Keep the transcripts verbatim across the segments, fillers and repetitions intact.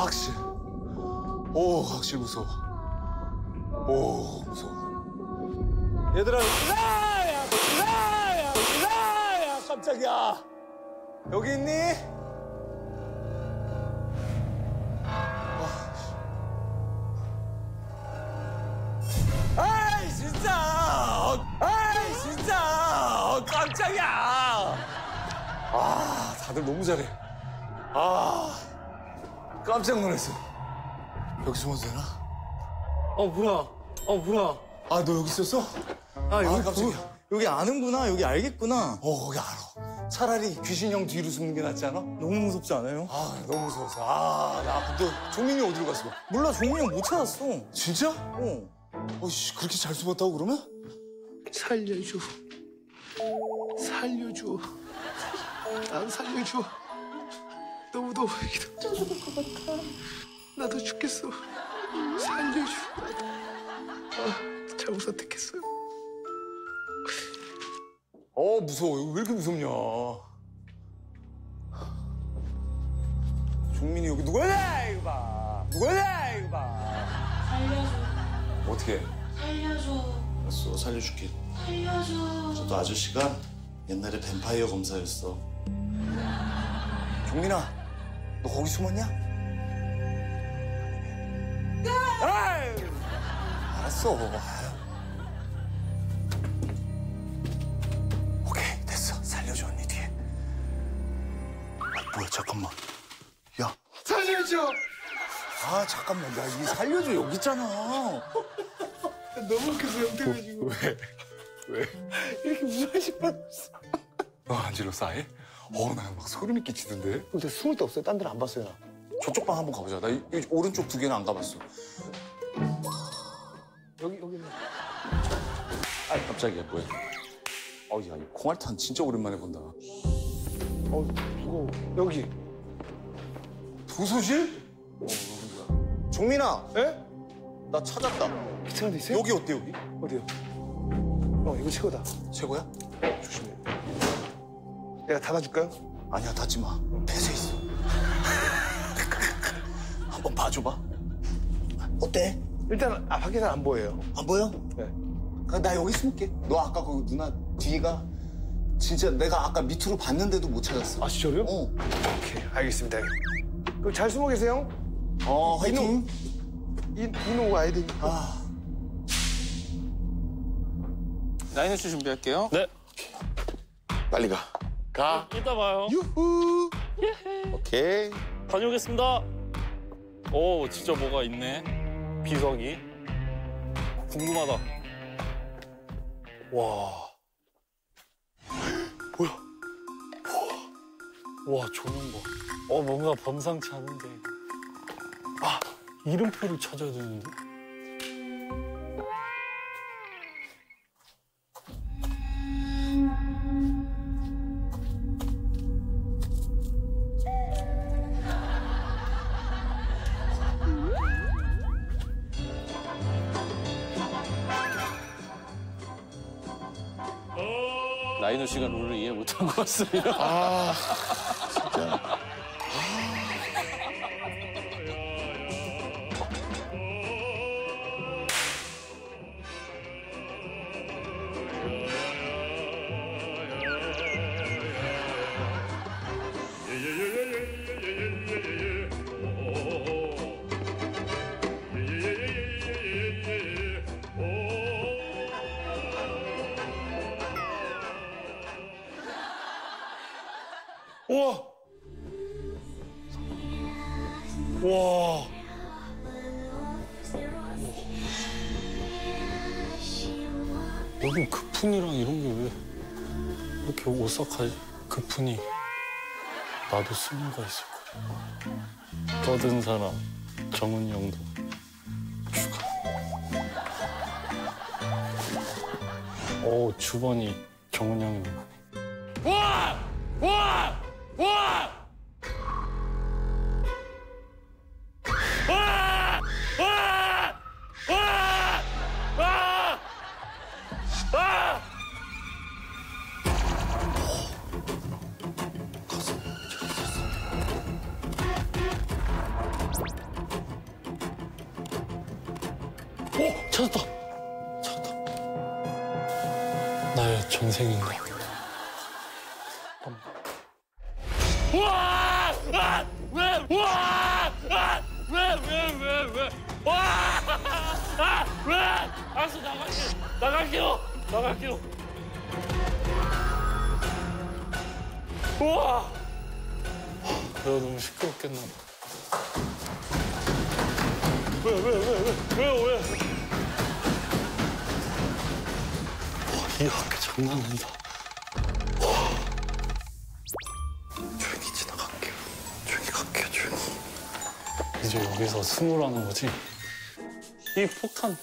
과학실. 오, 과학실 무서워. 오, 무서워. 얘들아, 으아야! 으아야! 으아야! 깜짝이야. 여기 있니? 아이, 진짜! 아이, 진짜! 깜짝이야! 아, 다들 너무 잘해. 아, 깜짝 놀랐어. 여기 숨어도 되나? 어, 뭐야? 어, 뭐야? 아, 너 여기 있었어? 아, 여기, 아, 깜짝이야. 여기 아는구나. 여기 알겠구나. 어, 거기 알아. 차라리 귀신형 뒤로 숨는 게 낫지 않아? 너무 무섭지 않아요? 아, 너무 무서워서. 아, 나 근데 종민이 어디로 갔어? 몰라, 종민이 형 못 찾았어. 진짜? 어. 어이씨, 그렇게 잘 숨었다고 그러면? 살려줘. 살려줘. 난 살려줘. 너무 너무 떨어질 것 같아. 나도 죽겠어. 살려줘. 아, 잘못 선택했어요. 어, 무서워. 왜 이렇게 무섭냐. 종민이 여기 누구야, 이거 봐. 누구야, 이거 봐. 살려줘. 어떻게 해? 살려줘. 알았어, 살려줄게. 살려줘. 저도 아저씨가 옛날에 뱀파이어 검사였어. 종민아, 너 거기 숨었냐? 아유, 알았어. 아유. 오케이, 됐어. 살려줘, 언니 뒤에. 아, 뭐야, 잠깐만. 야. 살려줘. 아, 잠깐만. 야, 이 살려줘. 여기 있잖아. 너무 웃겨서 형 때문에 지금. 왜? 왜? 이렇게 무서워하실 뻔했어. 너 안 질렀어, 아예? 어, 나 막 소름이 끼치던데? 근데 숨을 데 없어요. 딴 데는 안 봤어요. 나. 저쪽 방 한번 가보자. 나 이, 이 오른쪽 두 개는 안 가봤어. 여기 여기는. 아, 깜짝이야, 뭐야. 어, 야, 이 콩알탄 진짜 오랜만에 본다. 어, 무거워. 여기. 도서실? 어, 여기가. 종민아, 에? 나 찾았다. 귀찮은 데 있어요? 여기 어때, 여기? 어디요? 어, 이거 최고다. 최고야? 조심해. 내가 닫아줄까요? 아니야, 닫지 마. 폐쇄 있어. 한번 봐줘봐. 어때? 일단 아, 밖에서 안 보여요. 안 보여? 네. 그럼 나 여기 숨을게. 너 아까 그 누나 뒤가 진짜 내가 아까 밑으로 봤는데도 못 찾았어. 아, 진짜로요? 어. 오케이, 알겠습니다. 그럼 잘 숨어 계세요. 어, 화이팅. 이, 이노 와야 되니까. 아. 라이너쇼 준비할게요. 네. 빨리 가. 가. 이따 봐요. 유후. 오케이. 다녀오겠습니다. 오, 진짜 뭐가 있네. 비석이. 궁금하다. 와. 뭐야? 와, 조명 봐. 어, 뭔가 범상치 않은데. 아, 이름표를 찾아야 되는데. 라이너 씨가 룰을 이해 못한 것 같습니다. 아, 진짜. 우와! 와. 여기 그푼이랑 이런 게 왜 이렇게 오싹하지? 그푼이 나도 쓸모가 있을 거야. 떠든 사람 정은이 형도 추가. 오, 주번이 정은이 형이. 와! 와! 와! 오! 찾았다! 찾았다. 나의 전생인가? 우와! 아! 왜? 우와! 아! 왜? 왜? 왜? 왜? 와! 아! 왜? 알았어, 나갈게요. 나갈게요. 나갈게요. 우와! 내가 너무 시끄럽겠나 봐. 왜, 왜, 왜, 왜, 왜요, 왜? 와, 이 학교 장난 아니다. 와. 조용히 지나갈게요. 조용히 갈게요, 조용히. 이제 여기서 스무라는 거지? 이 폭탄.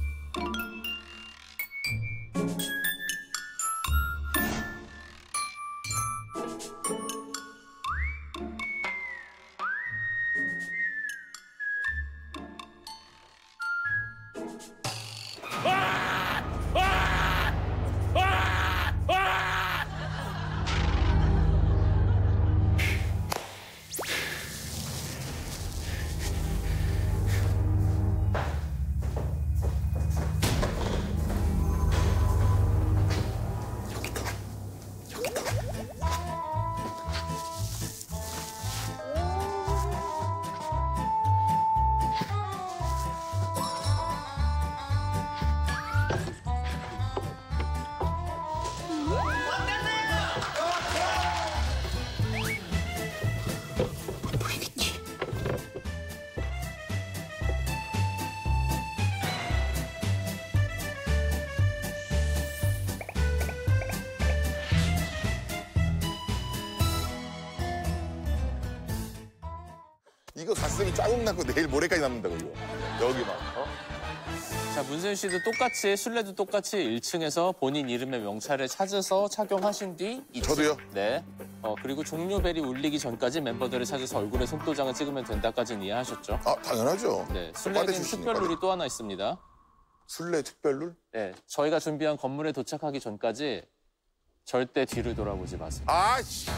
이거 갔으면 짜증 나고 내일 모레까지 남는다고 이거. 여기만. 어? 자, 문세윤 씨도 똑같이 술래도 똑같이 일 층에서 본인 이름의 명찰을 찾아서 착용하신 뒤 이 층. 저도요? 네. 어, 그리고 종료벨이 울리기 전까지 멤버들을 찾아서 얼굴에 손도장을 찍으면 된다까지는 이해하셨죠? 아 당연하죠. 네. 빨대 술래는 출신이니까. 특별룰이 또 하나 있습니다. 술래 특별룰? 네. 저희가 준비한 건물에 도착하기 전까지 절대 뒤를 돌아보지 마세요. 아씨.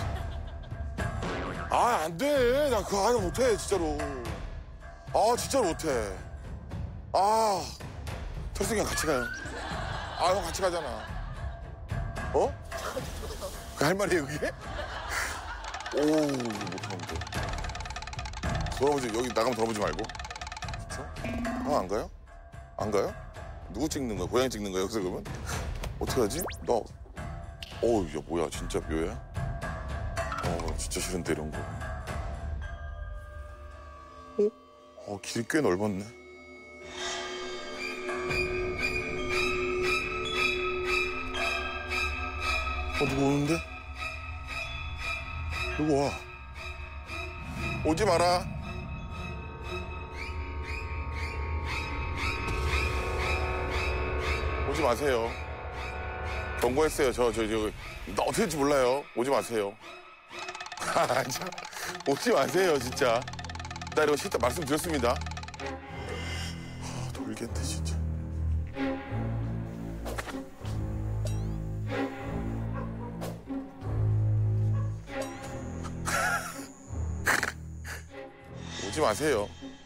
아 안 돼. 나 그거 하나 못해 진짜로. 아 진짜로 못해. 아 철승이랑 같이 가요. 아 형 같이 가잖아. 어? 그 할 말이에요 그게? 오 못하는데. 돌아보지 여기 나가면 돌아보지 말고. 진짜? 아 안 가요? 안 가요? 누구 찍는 거야? 고양이 찍는 거야 여기서 그러면? 어떻게 하지? 너. 어우 야 뭐야 진짜 묘야? 어 진짜 싫은데 이런 거. 어? 어 길이 꽤 넓었네. 어 누구 오는데? 누구 와? 오지 마라. 오지 마세요. 경고했어요. 저, 저, 저, 나 어떻게 될지 몰라요. 오지 마세요. 아, 참. 오지 마세요, 진짜. 나 이거 진짜 말씀드렸습니다. 아, 돌겠네, 진짜. 오지 마세요.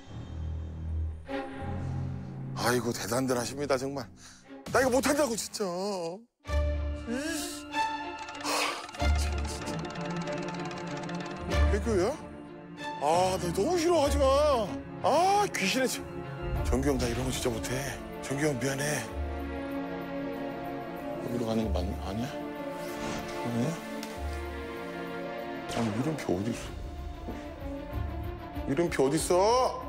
아이고, 대단들 하십니다, 정말. 나 이거 못한다고, 진짜. 배교야? 아, 나 너무 싫어, 하지 마. 아, 귀신의 집. 정규 형, 나 이런 거 진짜 못해. 정규 형, 미안해. 여기로 가는 거 맞나? 아니야? 아니야? 아니, 이름표 어디 있어? 이름표 어디 있어?